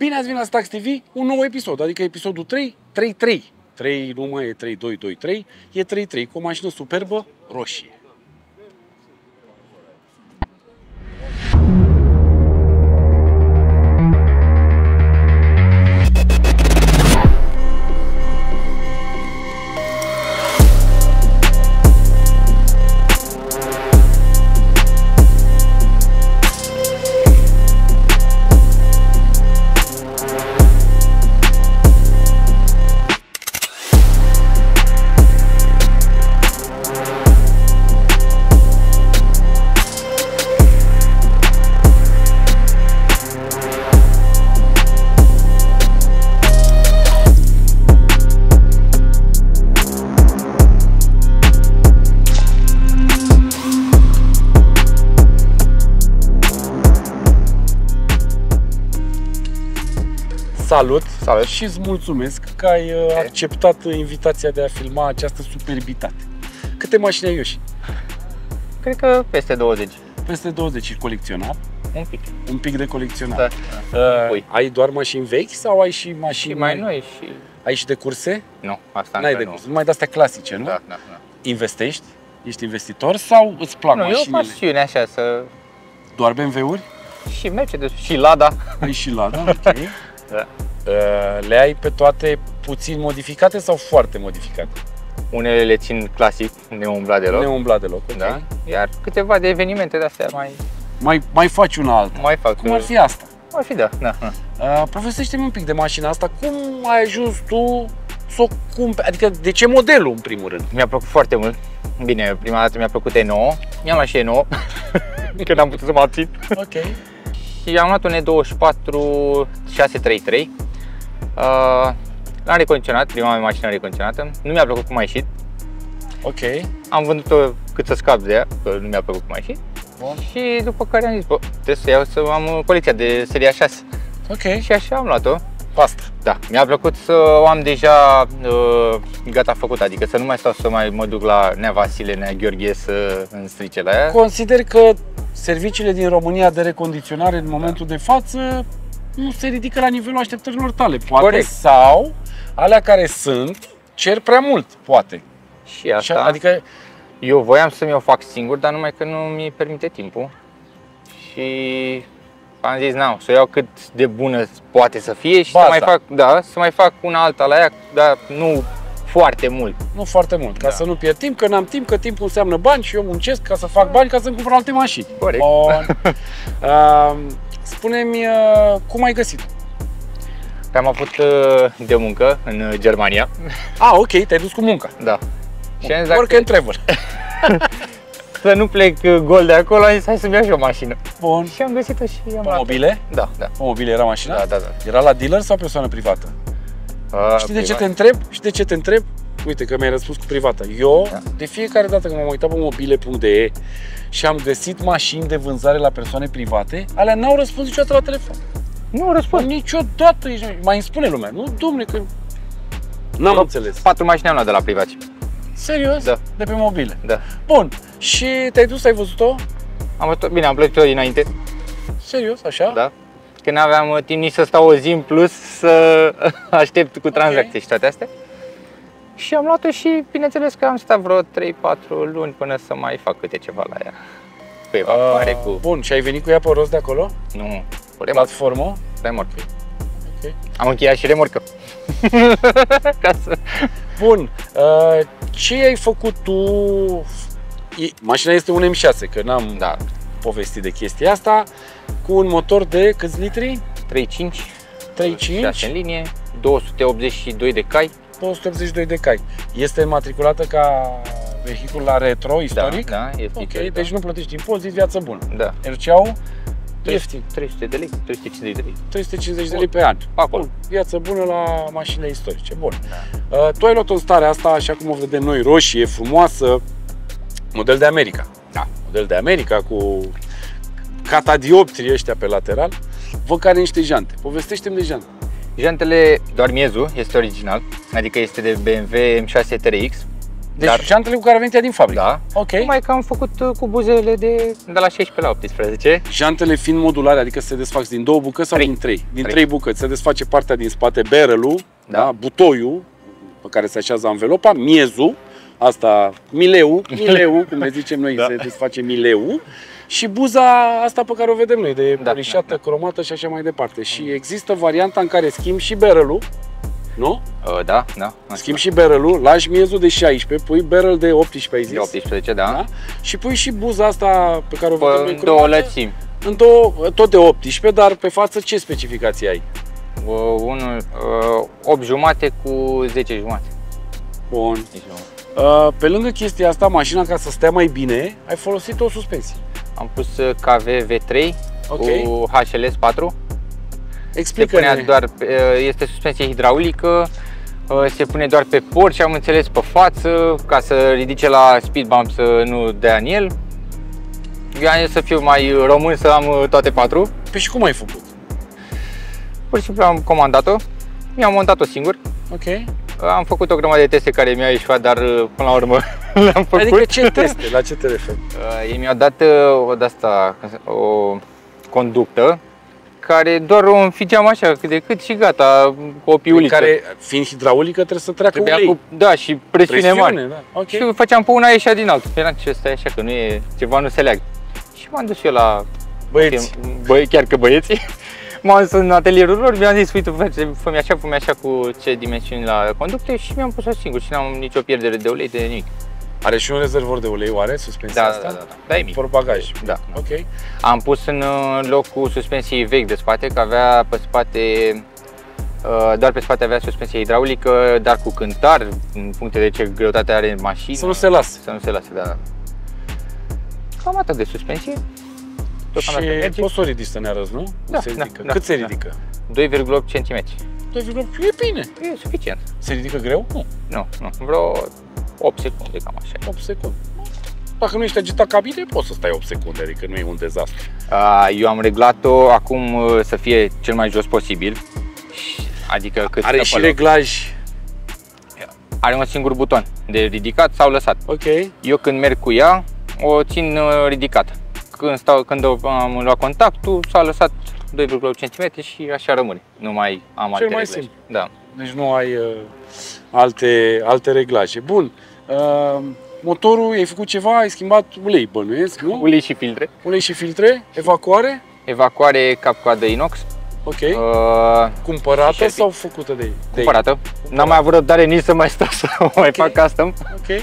Bine ați venit la Stax TV, un nou episod, adică episodul 3, 3-3. 3 nu mai e 3-2-2-3, e 3-3 cu o mașină superbă roșie. Salut! Salut! Și îți mulțumesc că ai acceptat invitația de a filma această superbitate. Câte mașini ai, Ioși? Cred că peste 20. Peste 20 și colecționat? Un pic. Un pic de colecționat. Da. Ai doar mașini vechi sau ai și mașini Și mai noi și... Ai și de curse? Nu, asta N-ai de nu. curse, numai de astea clasice, nu? Da. Investești? Ești investitor sau îți plac Nu, mașinile? e o pasiune așa să... Doar BMW-uri? Și Mercedes, și Lada. Ai și Lada, ok. Da. Le ai pe toate puțin modificate sau foarte modificate? Unele le țin clasic, neumblat deloc. Neumblat deloc, ok. Da. Iar câteva de evenimente de astea Mai faci una alta. mai fac. Cum ar fi asta? Ar fi, da. Povestește-mi un pic de mașina asta. Cum ai ajuns tu să o cumperi? Adică de ce modelul, în primul rând? Mi-a plăcut foarte mult. Bine, prima dată mi-a plăcut E9. Mi-am luat și E9, că n-am putut să mă abțin. Ok. Și am luat un E24 633. L-am recondiționat, prima mea mașină recondiționată. Nu mi-a plăcut cum a ieșit. Ok. Am vândut-o cât să scap de ea, că nu mi-a plăcut cum a ieșit. Bun. Și după care am zis, bă, trebuie să iau, să am colecția de seria 6. Ok. Și așa am luat-o. Asta. Da, mi-a plăcut să o am deja gata făcută, adică să nu mai stau să mai mă duc la Nea Vasile, Nea Gheorghe să îmi strice la ea. Consider că serviciile din România de recondiționare în momentul de față nu se ridică la nivelul așteptărilor tale, poate. Corect. Sau alea care sunt cer prea mult, poate. Și asta, Adică eu voiam să-mi o fac singur, dar numai că nu mi permite timpul. Și am zis, să o iau cât de bună poate să fie și să mai fac una alta la ea, dar nu foarte mult. Nu foarte mult, ca să nu pierd timp, că n-am timp, că timpul înseamnă bani și eu muncesc ca să fac bani ca să-mi cumpăr alte mașini. Corect. Spune-mi, cum ai găsit? Am avut de muncă în Germania. Ok, te-ai dus cu munca. Da. Și am zis, Work and travel. să nu plec gol de acolo, am zis, hai să-mi iau și o mașină. Bun. Și am găsit-o și am luat-o. Mobile? Da. Mobile era mașina? Da. Era la dealer sau persoană privată? Știi de ce te întreb? Uite că mi-ai răspuns cu privată. Eu, de fiecare dată când m-am uitat pe mobile.de și am găsit mașini de vânzare la persoane private, alea n-au răspuns niciodată la telefon. Nu răspund. Niciodată. Mai îmi spune lumea. Nu, dom'le, că n-am înțeles. 4 mașini am luat de la privați. Serios? Da. De pe mobile? Da. Bun. Și te-ai dus, ai văzut-o? Bine, am plătit-o dinainte. Serios, așa? Da. Că n-aveam timp nici să stau o zi în plus să aștept cu tranzacții și toate astea. Și am luat-o și bineînțeles că am stat vreo 3-4 luni până să mai fac câte ceva la ea. Cu evacuare, cu... Bun, și ai venit cu ea pe rost de acolo? Nu, cu Platformă? remorcă. Ok. Am încheiat și remorcă. Bun, ce ai făcut tu? Mașina este un M6, că n-am povestit de chestia asta, cu un motor de câți litri? 3.5, 6 în linie, 282 de cai. 282 de cai. Este matriculată ca vehicul la retro istoric? Da, este ok, istoric, deci nu plătești impozit, viață bună. Da. RCA-ul? Ieftin. 300 de lei, 350 de lei. 350 de lei pe an. Acolo. Bun. Viață bună la mașinile istorice. Bun. Tu ai luat-o în starea asta, așa cum o vedem noi, roșie, frumoasă, model de America. Da. Model de America cu catadioptrii ăștia pe lateral. Văd că are niște jante. Povestește-mi de jante. Jantele, doar miezul este original, adică este de BMW M6 TRX. Deci jantele cu care venea din fabrică. Da. Ok. Numai că am făcut cu buzele de la 16 la 18. Jantele fiind modulare, adică se desfac din 2 bucăți sau din 3? Din 3 bucăți. Se desface partea din spate, barrel-ul, da? Butoiul pe care se așează anvelopa, miezul, asta, mileu, cum le zicem noi, se desface mileu. Și buza asta pe care o vedem noi, de polișată, cromată și așa mai departe. Și există varianta în care schimbi și barrel-ul, nu? Da. Schimbi și barrel-ul, lași miezul de 16, pui barrel de 18, ai zis? De 18, da. Și pui și buza asta pe care o vedem noi, două lățimi. Tot de 18, dar pe față ce specificații ai? 8 jumate cu 10 jumate. Bun. Pe lângă chestia asta, mașina, ca să stea mai bine, ai folosit o suspensie. Am pus KV V3 cu HLS 4. Explică-ne. Este suspensie hidraulică, se pune doar pe porci, am înțeles, pe față, ca să ridice la speed bump să nu dea în el. Eu am să fiu mai român, să am toate 4. Păi și cum ai făcut? Pur și simplu am comandat-o, mi-am montat-o singur. Ok. Am făcut o grămadă de teste care mi-au ieșuat, dar până la urmă le-am făcut. Adică ce teste? La ce te referi? Ei mi-au dat o conductă care doar o înfigeam așa cât de cât și gata, cu o piuliță. Care, fiind hidraulică, trebuie să treacă ulei. Da, și presiune mare. Da. Okay. Și făceam pe una, ieșea din altul. Eram ce stai așa, că nu e, ceva nu se leagă. Și m-am dus eu la băieți. Chiar că băieții. M-am dus în atelierul lor, mi-am zis, uite, fă-mi așa cu ce dimensiuni la conducte și mi-am pus-o singur și n-am nicio pierdere de ulei, de nimic. Are și un rezervor de ulei, oare, suspensia asta? Da. Da, e mic. Por bagaj. Da. Ok. Am pus în loc cu suspensie vechi de spate, că avea pe spate, doar pe spate avea suspensie hidraulică, dar cu cântar, în funcție de ce greutate are mașina. Să nu se lasă. Să nu se lase, da. Cam atât de suspensie. Și poți să o ridici să ne arăți, nu? Da, Cât se ridică? 2,8 cm. 2,8 e bine. E suficient. Se ridică greu? Nu. Nu. Vreo 8 secunde, cam așa. 8 secunde. Dacă nu ești agitat ca mine, poți să stai 8 secunde, adică nu e un dezastru. Eu am reglat-o acum să fie cel mai jos posibil. Adică cât are și reglaj. Are un singur buton de ridicat sau lăsat. Ok. Eu când merg cu ea, o țin ridicată. Când am luat contactul, s-a lăsat 2,8 cm și așa rămâne. Nu mai am alte reglaje. Simplu. Da. Deci nu ai alte reglaje. Bun. Motorul, ai făcut ceva, ai schimbat ulei, bănuiesc, nu? Ulei și filtre. Ulei și filtre. Evacuare? Evacuare cap-coadă inox. Ok. Cumpărată sau făcută de ei? Cumpărată. N-am mai avut răbdare nici să mai stau să mai fac custom. Ok.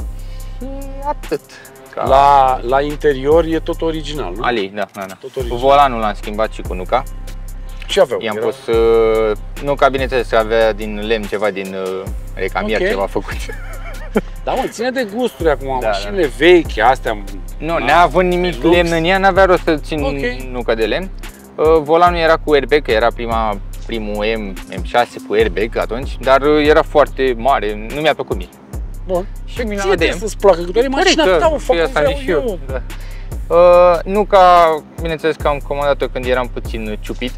Atât. La interior e tot original, nu? Da. Tot original. Volanul l-am schimbat și cu nuca. Ce aveau? I-am pus nuca, bineînțeles, avea din lemn ceva, din recamier, ceva făcut. Da, mă, ține de gusturi acum, mașinile vechi, astea. Nu, neavând nimic lemn în ea, n-avea rost să țin nuca de lemn. Volanul era cu airbag, că era primul M6 cu airbag atunci, dar era foarte mare, nu mi-a plăcut mie. Bun. Și ție trebuie să-ți placă, că doar e mașina ta, o fac cum vreau eu. Da. Nuca, bineînțeles că am comandat-o când eram puțin ciupit.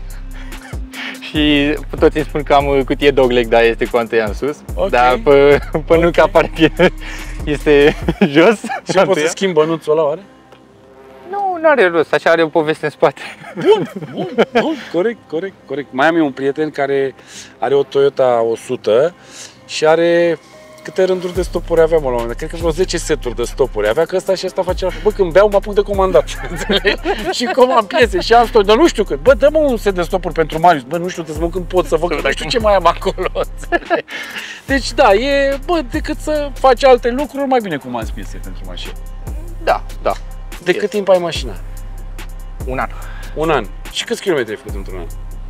Și toți îmi spun că am cutie dogleg, dar este cu anteia în sus. Dar pe nuca pare că este jos. Și poți să schimbi bănuțul ăla, oare? Nu are rost, așa are o poveste în spate. Bun, corect. Mai am eu un prieten care are o Toyota 100 și are câte rânduri de stopuri avea, mă, la un moment dat. Cred că vreo 10 seturi de stopuri avea, că ăsta și ăsta face altfel. Bă, când beau, mă apuc de comandat. Și comand piese și am stop, dar nu știu cât. Bă, dă-mă un set de stopuri pentru Marius. Bă, nu știu, trebuie să mă când pot să văd, că nu știu ce mai am acolo. Deci, da, decât să faci alte lucruri, mai bine comanzi piese pentru mașină. Da. De cât timp ai mașina? Un an. Și câți kilometri ai făcut într-un an?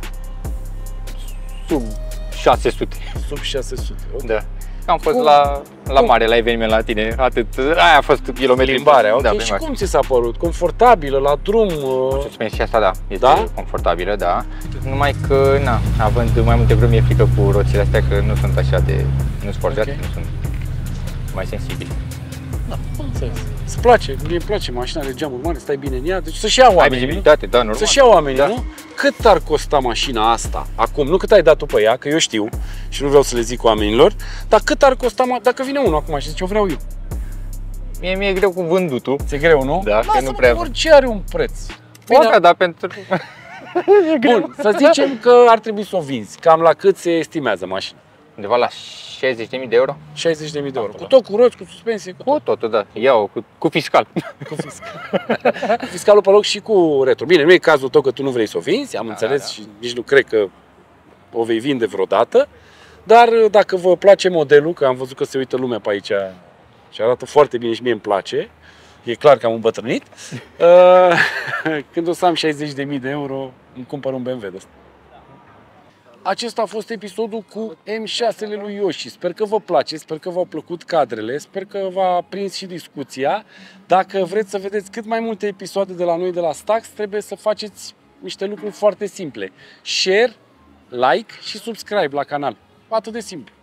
Sub 600. Sub 600, ok. Da. Am fost la mare, la eveniment la tine, atât. Aia a fost kilometri. Plimbarea, ok. Și cum ți s-a părut? Confortabilă, la drum? Suspensia asta, da, este confortabilă, da. Numai că, având mai multe vreme, e frică cu roțile astea, că nu sunt așa de, nu sporjate, nu sunt mai sensibili. Da, am înțeles. Îți place, mie îmi place mașina de geamuri mari, stai bine în ea, deci să-și ia oamenii. Ai vizibilitate, da, normal. Să-și ia oamenii, nu? cât ar costa mașina asta acum, nu cât ai dat tu pe ea, că eu știu și nu vreau să le zic oamenilor, dar cât ar costa, dacă vine unul acum și zice, eu vreau eu. Mie mi-e greu cu vândutul. Ți-e greu, nu? Da, că nu prea. Orice are un preț. Bine, da, pentru... Bun, să zicem că ar trebui să o vinzi. Cam la cât se estimează mașina? Undeva la 60.000 de euro. 60.000 de euro. Cu tot, cu roți, cu suspensie, cu totul, da. Iau, cu fiscal. Cu fiscal. Cu fiscalul pe loc și cu retro. Bine, nu e cazul tău că tu nu vrei să o vinzi, am înțeles și nici nu cred că o vei vinde vreodată. Dar dacă vă place modelul, că am văzut că se uită lumea pe aici și arată foarte bine și mie îmi place, e clar că am îmbătrânit, când o să am 60.000 de euro, îmi cumpăr un BMW de ăsta. Acesta a fost episodul cu M6-le lui Yoshi. Sper că vă place, sper că v-au plăcut cadrele, sper că v-a prins și discuția. Dacă vreți să vedeți cât mai multe episoade de la noi de la Stax, trebuie să faceți niște lucruri foarte simple. Share, like și subscribe la canal. Atât de simplu.